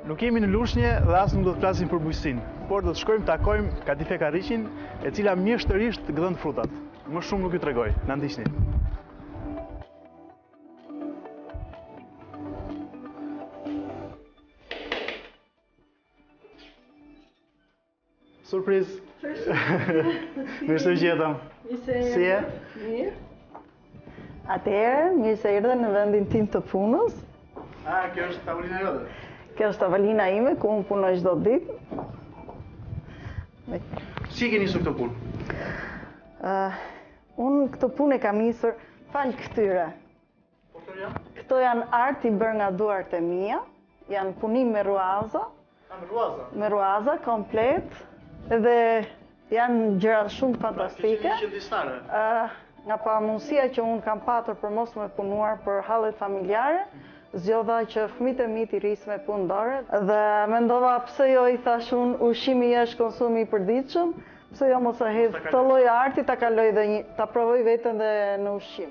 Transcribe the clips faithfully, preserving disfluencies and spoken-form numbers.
Nuk jemi në Lushnjë dhe as nuk do të flasim për bujqësinë, por do të shkojmë takojmë Kadife Karriqin, e cila mjeshtërisht gëdhën frutat. Më shumë nuk ju tregoj, na ndiqni. Surprizë. Mirë se u gjetëm. Si je? Mirë. Atëherë, mirë se erdhe në vendin tim të punës. A, kjo është tavolina jote? Kjo është tavolina ime, ku unë punoj çdo ditë. Si e ke nisur këtë punë? Uh, unë këtë punë e kam nisur fal këtyre. Po këto janë? Këto janë art i bërë nga duart e mia, janë punim me ruaza. A, me ruaza? Me ruaza, komplet, dhe janë gjëra shumë fantastike. Pra, që qëndistare? Uh, nga pa mundësia që unë kam patur për mos me punuar për hallet familjare, zgjodha që fëmijët e mi t'i rris me punë dore dhe mendova pse jo, i thash unë, ushqimi është konsumi i përditshëm, pse jo mos e hedh këtë lloj arti, ta kaloj dhe një, ta provoj veten dhe në ushqim.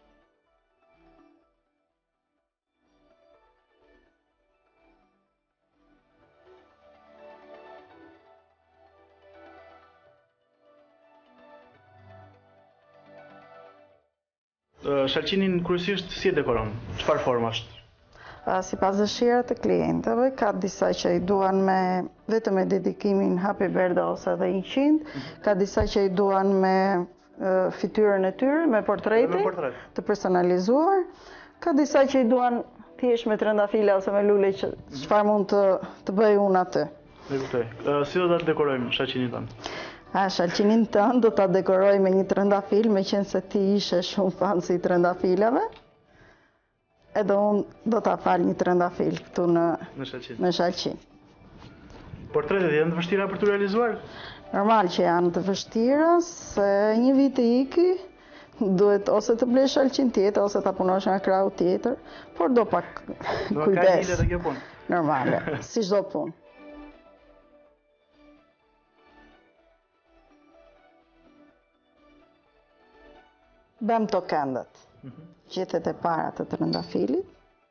Shalqinin kryesisht si e dekoron? Çfarë forma është? Si pas dëshirave të klientëve, ka disa që i duan me vetëm me dedikimin Happy Birthday ose edhe njëqind, ka disa që i duan me uh, fytyrën e tyre, me portretin, portret. të personalizuar, ka disa që i duan thjesht me trëndafila ose me lule që çfarë mund të, të bëj unë aty. E kuptoj. Uh, si do ta dekorojmë shalqinin tonë? A, shalqinin tënë do ta dekoroj me një trëndafil, me qenë se ti ishe shumë fan si trëndafilave. Edhe unë do ta fal një trëndafil këtu në, në shalqin. Në shalqin. Portretet janë të vështira për t'u realizuar? Normal që janë të vështira, se një vit i iki, duhet ose të blesh shalqin tjetër, ose ta punosh nga krau tjetër, por do pak kujdes. Do ka lidhje te kjo punë? Normale, si çdo punë. Bëm to këndët. Gjethet e para të trëndafilit.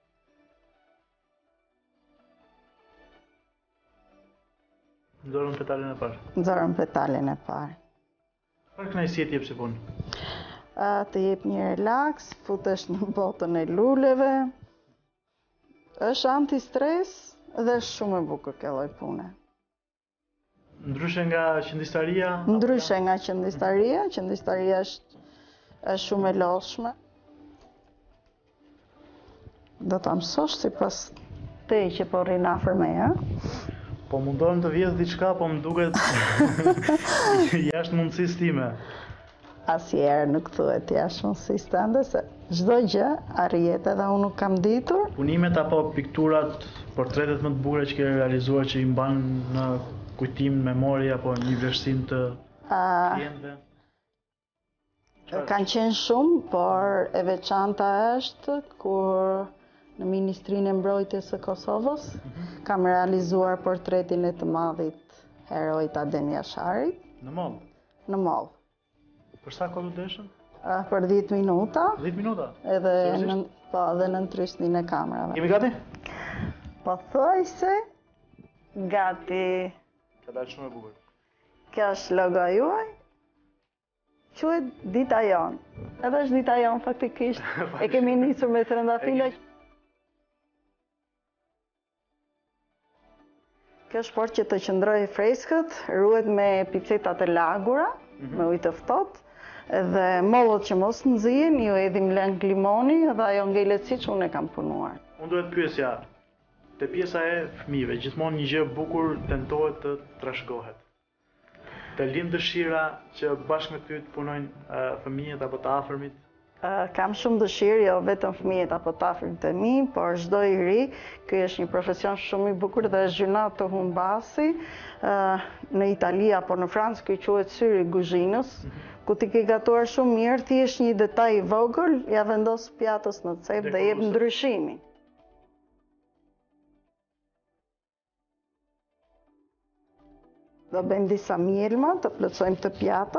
Nxorën petalen e parë. Nxorën petalen e parë. Çfarë kënaqësie të jep si punë? Të jep një relaks, futesh në botën e luleve. Është anti-stres dhe është shumë e bukur kjo lloj pune. Ndryshe nga qëndistaria? Ndryshe nga qëndistaria, qëndistaria është është shumë e lodhshme. Do ta mësosh sipas te që po rrin afër meja. Po mundohem të vjedh diçka, po më duket jashtë mundësisë time. Asnjëherë nuk thuhet jashtë mundësisë tënde, se çdo gjë arrihet, edhe unë nuk kam ditur. Punimet apo pikturat, portretet më të bukura që ke realizuar që i mban në kujtim, memori apo një vlerësim të klientëve? Kanë qenë shumë, por e veçanta është kur në Ministrinë e Mbrojtjes së Kosovës kam realizuar portretin e të madhit heroit Adem Jasharit. Në moll? Në moll. Për sa kohë deshën? Për dhjetë minuta. dhjetë minuta? Edhe në, po, edhe në ndryshnin e kamerave. Jemi gati? Po thuaj se gati. Ka dalë shumë e bukur. Kjo është logo juaj. Quhet dita jon. Edhe është dita jon faktikisht. E kemi nisur me trëndafila. Kjo sport që të qëndroj freskët, ruhet me piceta të lagura, mm -hmm. me ujë të ftohtë, dhe mollot që mos nxjihen, ju edhim lëng limoni dhe ajo ngelet siç unë e kam punuar. Unë duhet pyesja, te pjesa e fëmijëve, gjithmonë një gjë e bukur tentohet të trashëgohet. Të lind dëshira që bashkë me ty të punojnë uh, fëmijët apo të afërmit? Uh, kam shumë dëshirë, jo vetëm fëmijët apo të afërmit e mi, por çdo i ri, ky është një profesion shumë i bukur dhe është gjuna të humbasi. Uh, në Itali apo në Francë ky quhet syri i kuzhinës, mm -hmm. ku ti ke gatuar shumë mirë, thjesht një detaj i vogël, ja vendos pjatës në cep dhe jep ndryshimin. Do bëjmë disa mjelma, të plotësojmë të pjatën.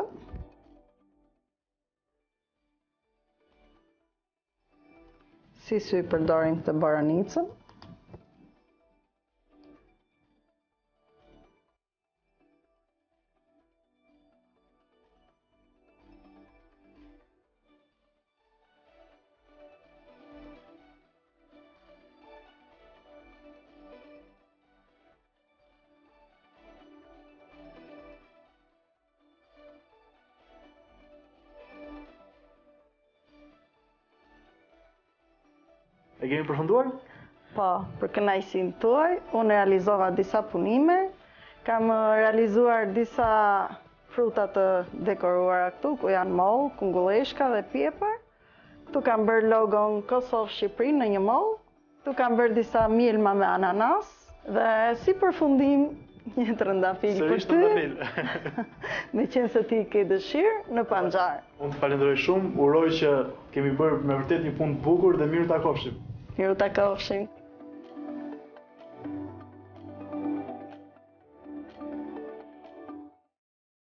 Si sy përdorim të boronicën. E kemi përfunduar? Po, për kënaqësinë tuaj, unë realizova disa punime, kam uh, realizuar disa fruta të dekoruara këtu, ku janë mollë, kungulleshka dhe pjepër. Tu kam bërë logon Kosovë Shqipëri në një mollë. Tu kam bërë disa mielma me ananas. Dhe si përfundim, një trëndafil për Sërish ty. trëndafil. Me qenë se ti ke dëshirë në Panxar. Unë të falenderoj shumë, uroj që kemi bërë me vërtet një punë të bukur dhe mirë takofshim. Miru takofshim.